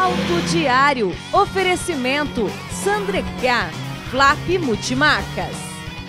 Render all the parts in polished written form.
Alto Diário, oferecimento Sandrecá, Flap Multimarcas.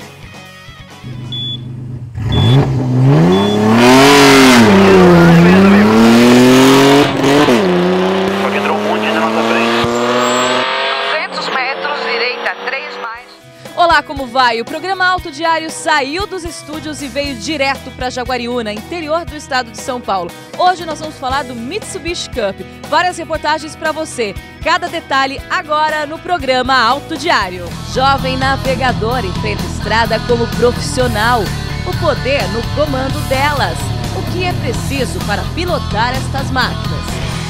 Olá, como vai? O programa Alto Diário saiu dos estúdios e veio direto para Jaguariúna, interior do estado de São Paulo. Hoje nós vamos falar do Mitsubishi Cup. Várias reportagens para você. Cada detalhe agora no programa Alto Diário. Jovem navegador enfrenta estrada como profissional. O poder no comando delas. O que é preciso para pilotar estas máquinas?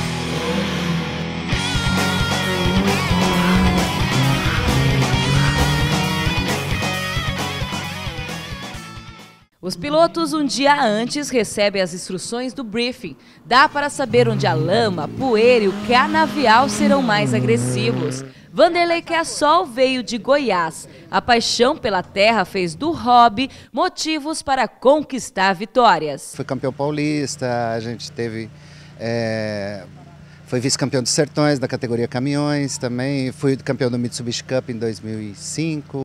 Os pilotos um dia antes recebem as instruções do briefing. Dá para saber onde a lama, poeira e o canavial serão mais agressivos. Vanderlei Cassol veio de Goiás. A paixão pela terra fez do hobby motivos para conquistar vitórias. Fui campeão paulista, a gente teve... Foi vice-campeão dos Sertões da categoria caminhões também. Fui campeão do Mitsubishi Cup em 2005.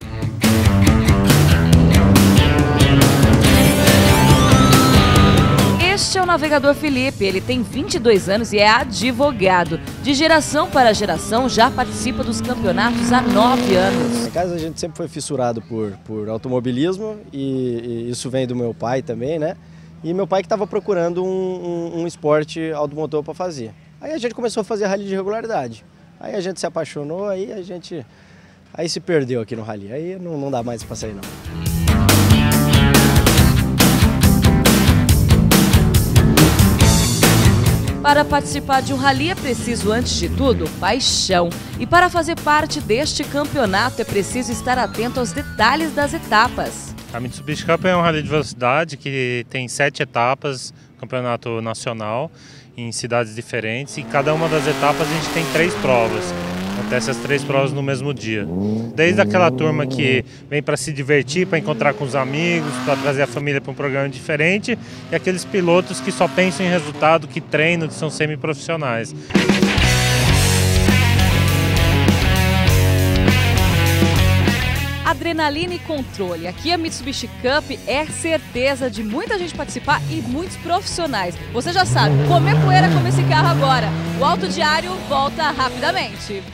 Este é o navegador Felipe, ele tem 22 anos e é advogado. De geração para geração já participa dos campeonatos há 9 anos. Em casa a gente sempre foi fissurado por automobilismo e isso vem do meu pai também, né? E meu pai que estava procurando um esporte automotor para fazer. Aí a gente começou a fazer rally de regularidade. Aí a gente se apaixonou, aí se perdeu aqui no rally. Aí não dá mais para sair não. Para participar de um rally é preciso, antes de tudo, paixão. E para fazer parte deste campeonato é preciso estar atento aos detalhes das etapas. A Mitsubishi Cup é um rally de velocidade que tem 7 etapas, campeonato nacional, em cidades diferentes. E cada uma das etapas a gente tem 3 provas. Acontece as 3 provas no mesmo dia. Desde aquela turma que vem para se divertir, para encontrar com os amigos, para trazer a família para um programa diferente, e aqueles pilotos que só pensam em resultado, que treinam, que são semiprofissionais. Adrenalina e controle. Aqui a Mitsubishi Cup é certeza de muita gente participar e muitos profissionais. Você já sabe, comer poeira com esse carro agora. O Alto Diário volta rapidamente.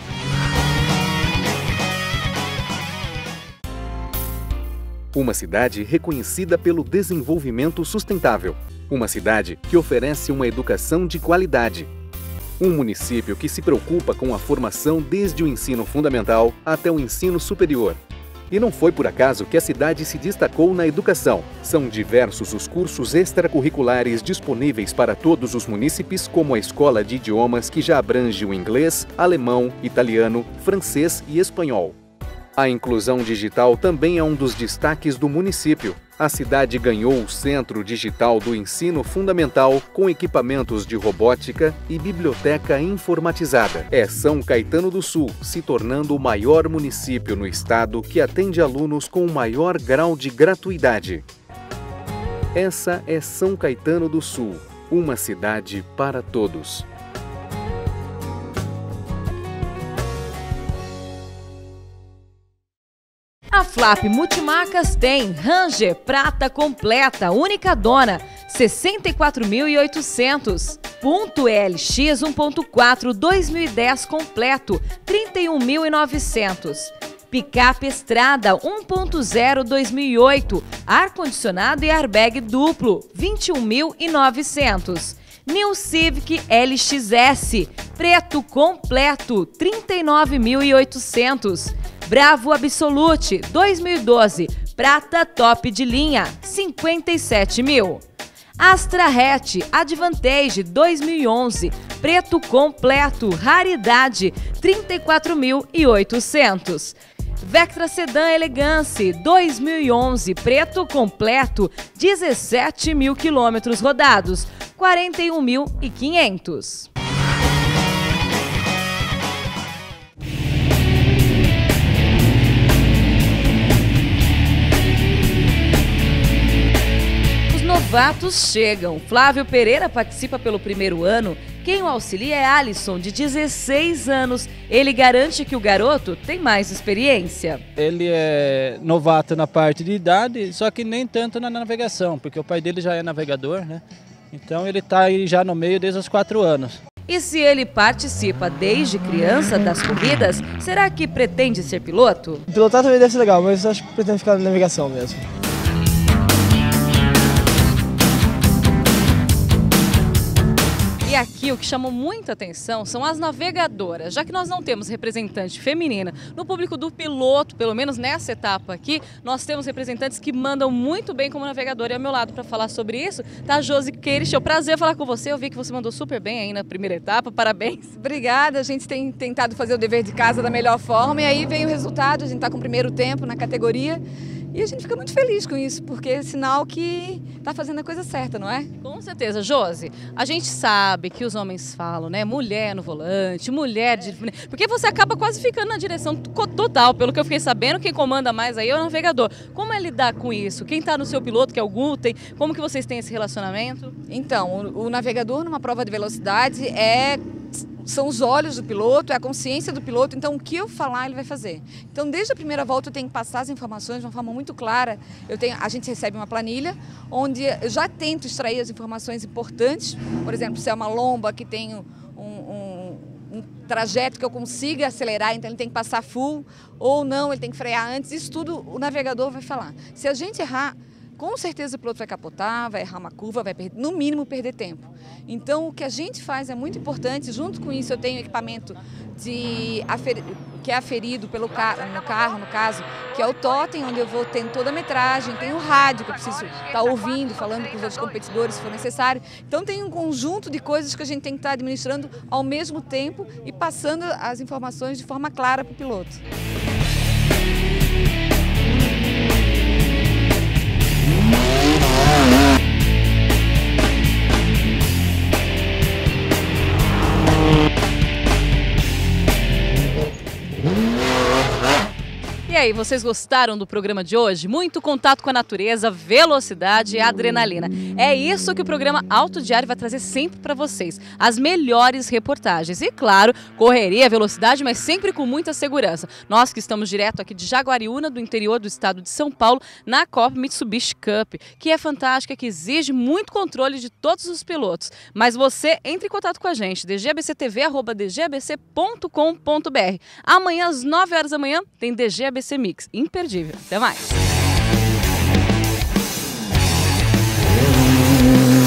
Uma cidade reconhecida pelo desenvolvimento sustentável. Uma cidade que oferece uma educação de qualidade. Um município que se preocupa com a formação desde o ensino fundamental até o ensino superior. E não foi por acaso que a cidade se destacou na educação. São diversos os cursos extracurriculares disponíveis para todos os munícipes, como a Escola de Idiomas, que já abrange o inglês, alemão, italiano, francês e espanhol. A inclusão digital também é um dos destaques do município. A cidade ganhou o Centro Digital do Ensino Fundamental com equipamentos de robótica e biblioteca informatizada. É São Caetano do Sul, se tornando o maior município no estado que atende alunos com o maior grau de gratuidade. Essa é São Caetano do Sul, uma cidade para todos. A Flap Multimarcas tem Ranger prata completa, única dona, 64.800. Punto LX 1.4 2010 completo, 31.900. Picape Estrada 1.0 2008, ar-condicionado e airbag duplo, 21.900. New Civic LXS, preto completo, 39.800. Bravo Absolute 2012, prata top de linha, 57 mil. Astra Hatch Advantage 2011, preto completo, raridade, 34.800. Vectra Sedan Elegance 2011, preto completo, 17 mil quilômetros rodados, 41.500. Os novatos chegam. Flávio Pereira participa pelo primeiro ano. Quem o auxilia é Alisson, de 16 anos. Ele garante que o garoto tem mais experiência. Ele é novato na parte de idade, só que nem tanto na navegação, porque o pai dele já é navegador, né? Então ele está aí já no meio desde os 4 anos. E se ele participa desde criança das corridas, será que pretende ser piloto? Pilotar também deve ser legal, mas eu acho que pretendo ficar na navegação mesmo. E aqui o que chamou muita atenção são as navegadoras, já que nós não temos representante feminina no público do piloto, pelo menos nessa etapa aqui, nós temos representantes que mandam muito bem como navegadora. E ao meu lado para falar sobre isso tá a Josi Queires. É um prazer falar com você, eu vi que você mandou super bem aí na primeira etapa, parabéns. Obrigada, a gente tem tentado fazer o dever de casa da melhor forma e aí vem o resultado, a gente está com o primeiro tempo na categoria. E a gente fica muito feliz com isso, porque é sinal que está fazendo a coisa certa, não é? Com certeza. Josi, a gente sabe que os homens falam, né? Mulher no volante, mulher de... Porque você acaba quase ficando na direção total. Pelo que eu fiquei sabendo, quem comanda mais aí é o navegador. Como é lidar com isso? Quem está no seu piloto, que é o Gutem, como que vocês têm esse relacionamento? Então, o navegador numa prova de velocidade são os olhos do piloto, é a consciência do piloto, então o que eu falar ele vai fazer. Então desde a primeira volta eu tenho que passar as informações de uma forma muito clara. A gente recebe uma planilha onde eu já tento extrair as informações importantes, por exemplo, se é uma lomba que tem um trajeto que eu consiga acelerar, então ele tem que passar full, ou não, ele tem que frear antes, isso tudo o navegador vai falar. Se a gente errar, com certeza o piloto vai capotar, vai errar uma curva, vai no mínimo perder tempo. Então o que a gente faz é muito importante, junto com isso eu tenho equipamento que é aferido no carro, no caso, que é o totem, onde eu vou tendo toda a metragem, tem o rádio que eu preciso estar ouvindo, falando com os outros competidores se for necessário. Então tem um conjunto de coisas que a gente tem que estar administrando ao mesmo tempo e passando as informações de forma clara para o piloto. E aí, vocês gostaram do programa de hoje? Muito contato com a natureza, velocidade e adrenalina. É isso que o programa Auto Diário vai trazer sempre para vocês. As melhores reportagens. E claro, correria, velocidade, mas sempre com muita segurança. Nós que estamos direto aqui de Jaguariúna, do interior do estado de São Paulo, na Copa Mitsubishi Cup, que é fantástica, que exige muito controle de todos os pilotos. Mas você entre em contato com a gente, dgbctv@dgbc.com.br. Amanhã às 9 horas da manhã tem DGABC Mix, imperdível. Até mais!